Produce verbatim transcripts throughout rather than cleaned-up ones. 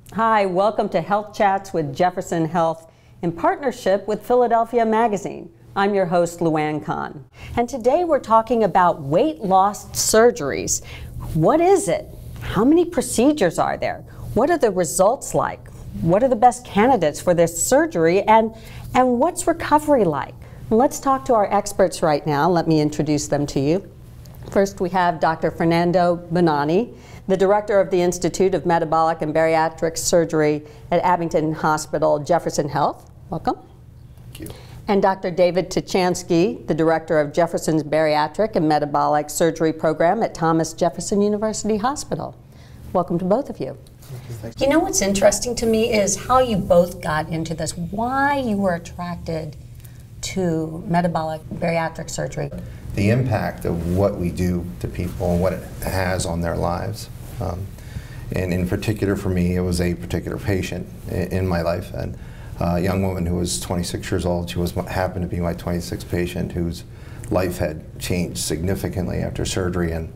Hi, welcome to Health Chats with Jefferson Health in partnership with Philadelphia Magazine. I'm your host, Lu Ann Cahn. And today we're talking about weight loss surgeries. What is it? How many procedures are there? What are the results like? What are the best candidates for this surgery? And, and what's recovery like? Let's talk to our experts right now. Let me introduce them to you. First, we have Doctor Fernando Bonanni, the director of the Institute of Metabolic and Bariatric Surgery at Abington Hospital, Jefferson Health. Welcome. Thank you. And Doctor David Tichansky, the director of Jefferson's Bariatric and Metabolic Surgery Program at Thomas Jefferson University Hospital. Welcome to both of you. Thank you. You know what's interesting to me is how you both got into this, why you were attracted to metabolic bariatric surgery. The impact of what we do to people and what it has on their lives. Um, and in particular for me, it was a particular patient in, in my life. And a young woman who was twenty-six years old, she was happened to be my twenty-sixth patient whose life had changed significantly after surgery. And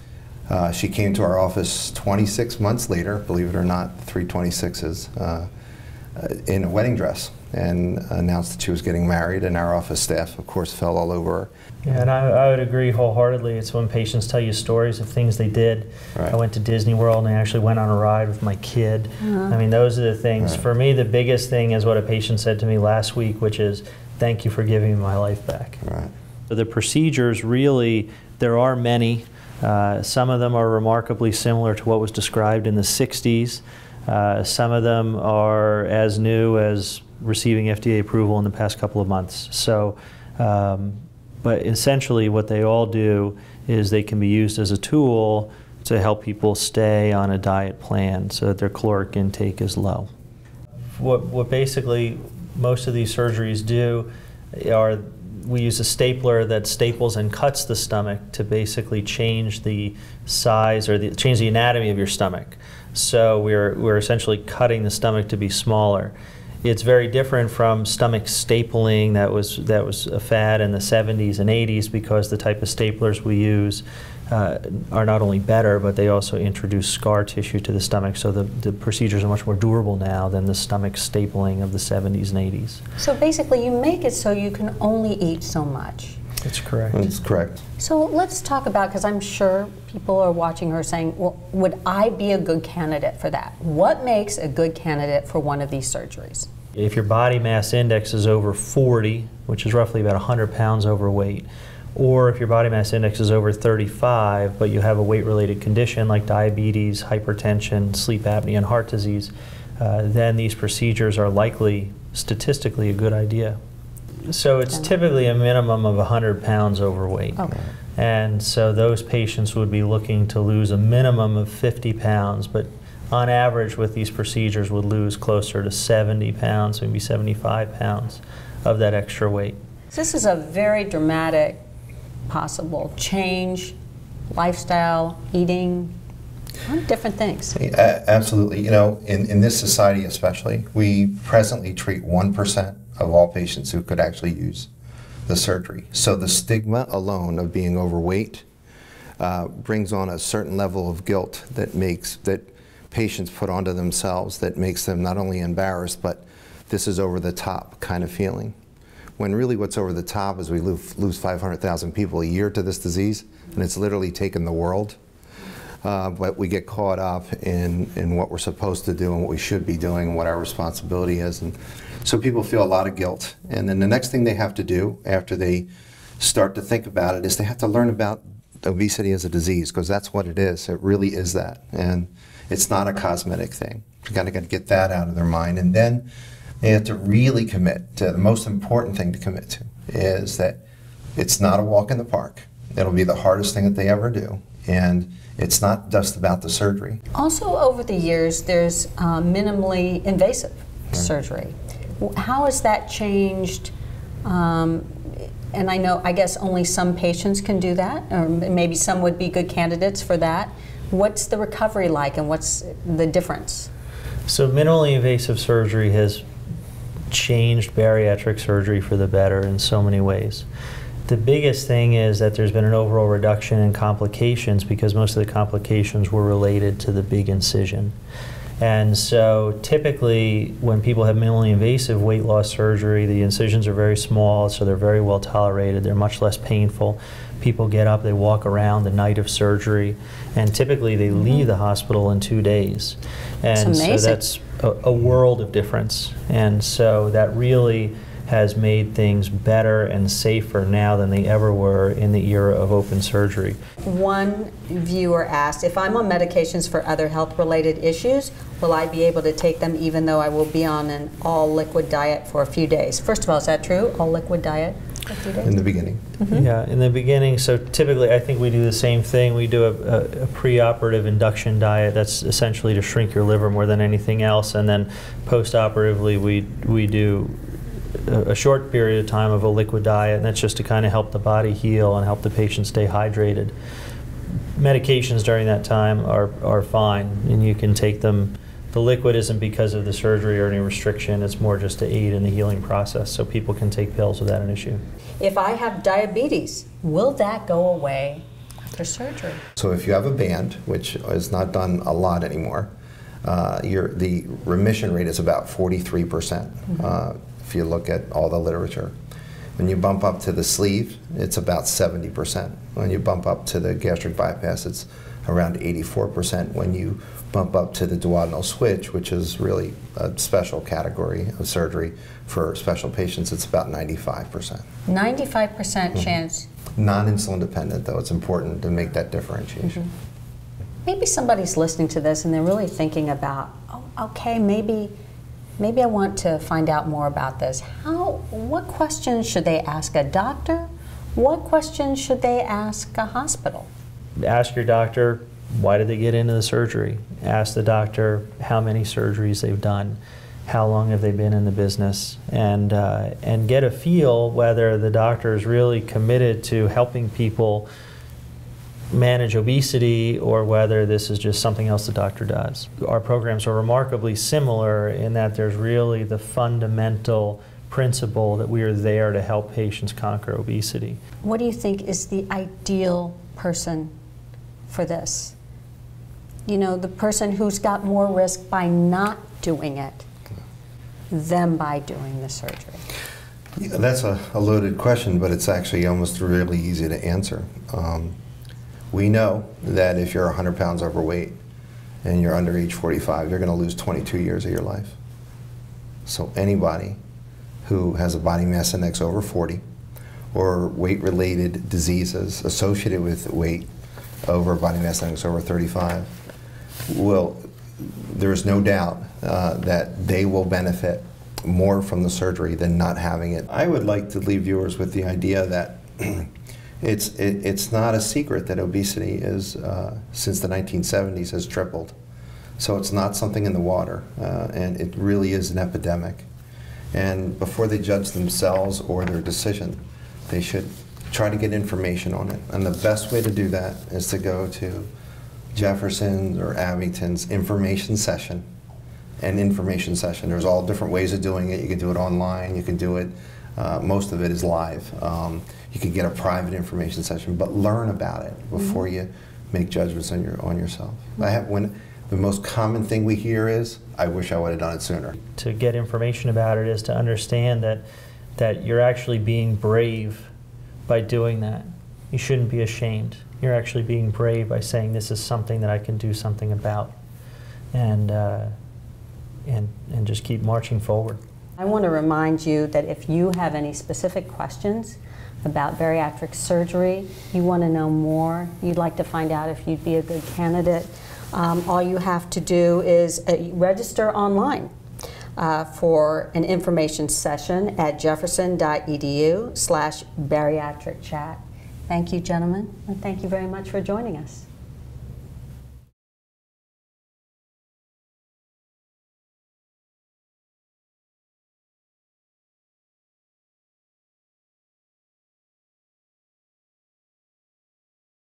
uh, she came to our office twenty-six months later, believe it or not, three twenty-sixes, uh, in a wedding dress, and announced that she was getting married, and our office staff, of course, fell all over her. Yeah, and I, I would agree wholeheartedly. It's when patients tell you stories of things they did. Right. I went to Disney World and I actually went on a ride with my kid. Uh-huh. I mean, those are the things. Right. For me, the biggest thing is what a patient said to me last week, which is, thank you for giving me my life back. Right. So the procedures really, there are many. Uh, some of them are remarkably similar to what was described in the sixties. Uh, some of them are as new as receiving F D A approval in the past couple of months. So, um, but essentially what they all do is they can be used as a tool to help people stay on a diet plan so that their caloric intake is low. What, what basically most of these surgeries do are we use a stapler that staples and cuts the stomach to basically change the size or the, change the anatomy of your stomach. So we're, we're essentially cutting the stomach to be smaller. It's very different from stomach stapling that was, that was a fad in the seventies and eighties, because the type of staplers we use uh, are not only better, but they also introduce scar tissue to the stomach. So the, the procedures are much more durable now than the stomach stapling of the seventies and eighties. So basically you make it so you can only eat so much. That's correct. That's correct. So let's talk about, because I'm sure people are watching her saying, well, would I be a good candidate for that? What makes a good candidate for one of these surgeries? If your body mass index is over forty, which is roughly about one hundred pounds overweight, or if your body mass index is over thirty-five, but you have a weight-related condition like diabetes, hypertension, sleep apnea, and heart disease, uh, then these procedures are likely statistically a good idea. So it's typically a minimum of one hundred pounds overweight. Okay. And so those patients would be looking to lose a minimum of fifty pounds, but on average with these procedures would lose closer to seventy pounds, maybe seventy-five pounds of that extra weight. This is a very dramatic possible change, lifestyle, eating, a lot of different things. Uh, absolutely. You know, in, in this society especially, we presently treat one percent of all patients who could actually use the surgery. So the stigma alone of being overweight uh, brings on a certain level of guilt that makes, that patients put onto themselves, that makes them not only embarrassed, but this is over the top kind of feeling. When really what's over the top is we lose, lose five hundred thousand people a year to this disease, and it's literally taken the world. Uh, but we get caught up in, in what we're supposed to do and what we should be doing and what our responsibility is. And so people feel a lot of guilt. And then the next thing they have to do after they start to think about it is they have to learn about obesity as a disease, because that's what it is. It really is that. And it's not a cosmetic thing. You gotta, gotta get that out of their mind. And then they have to really commit to the most important thing to commit to is that it's not a walk in the park. It'll be the hardest thing that they ever do. And it's not just about the surgery. Also, over the years, there's uh, minimally invasive right. surgery. How has that changed? Um, and I know, I guess only some patients can do that, or maybe some would be good candidates for that. What's the recovery like, and what's the difference? So minimally invasive surgery has changed bariatric surgery for the better in so many ways. The biggest thing is that there's been an overall reduction in complications, because most of the complications were related to the big incision. And so typically when people have minimally invasive weight loss surgery, the incisions are very small, so they're very well tolerated. They're much less painful. People get up, they walk around the night of surgery, and typically they mm-hmm. leave the hospital in two days. And so that's a, a world of difference. And so that really has made things better and safer now than they ever were in the era of open surgery. One viewer asked, if I'm on medications for other health-related issues, will I be able to take them even though I will be on an all-liquid diet for a few days? First of all, is that true, all-liquid diet for a few days? In the beginning. Mm-hmm. Yeah, in the beginning, so typically I think we do the same thing. We do a, a, a pre-operative induction diet that's essentially to shrink your liver more than anything else, and then post-operatively we, we do a short period of time of a liquid diet, and that's just to kind of help the body heal and help the patient stay hydrated. Medications during that time are, are fine, and you can take them. The liquid isn't because of the surgery or any restriction, it's more just to aid in the healing process, so people can take pills without an issue. If I have diabetes, will that go away after surgery? So if you have a band, which is not done a lot anymore, uh, your, the remission rate is about forty-three percent. Mm-hmm. uh, if you look at all the literature. When you bump up to the sleeve, it's about seventy percent. When you bump up to the gastric bypass, it's around eighty-four percent. When you bump up to the duodenal switch, which is really a special category of surgery for special patients, it's about ninety-five percent. ninety-five percent mm-hmm. chance. Non-insulin dependent, though. It's important to make that differentiation. Mm-hmm. Maybe somebody's listening to this and they're really thinking about, oh, okay, maybe Maybe I want to find out more about this. How, what questions should they ask a doctor? What questions should they ask a hospital? Ask your doctor, why did they get into the surgery? Ask the doctor how many surgeries they've done, how long have they been in the business, and, uh, and get a feel whether the doctor is really committed to helping people manage obesity or whether this is just something else the doctor does. Our programs are remarkably similar in that there's really the fundamental principle that we are there to help patients conquer obesity. What do you think is the ideal person for this? You know, the person who's got more risk by not doing it than by doing the surgery? Yeah, that's a, a loaded question, but it's actually almost really easy to answer. Um, We know that if you're one hundred pounds overweight and you're under age forty-five, you're going to lose twenty-two years of your life. So anybody who has a body mass index over forty or weight-related diseases associated with weight over body mass index over thirty-five, will, there's no doubt uh, that they will benefit more from the surgery than not having it. I would like to leave viewers with the idea that It's, it, it's not a secret that obesity is, uh, since the nineteen seventies, has tripled. So it's not something in the water, uh, and it really is an epidemic. And before they judge themselves or their decision, they should try to get information on it. And the best way to do that is to go to Jefferson or Abington's information session. And information session, there's all different ways of doing it. You can do it online, you can do it, uh, most of it is live. Um, You can get a private information session, but learn about it before mm-hmm. you make judgments on your on yourself. I have when the most common thing we hear is, "I wish I would have done it sooner." To get information about it is to understand that that you're actually being brave by doing that. You shouldn't be ashamed. You're actually being brave by saying, "This is something that I can do something about," and uh, and and just keep marching forward. I want to remind you that if you have any specific questions about bariatric surgery, you want to know more, you'd like to find out if you'd be a good candidate, um, all you have to do is uh, register online uh, for an information session at jefferson dot e d u slash bariatric chat. Thank you, gentlemen, and thank you very much for joining us.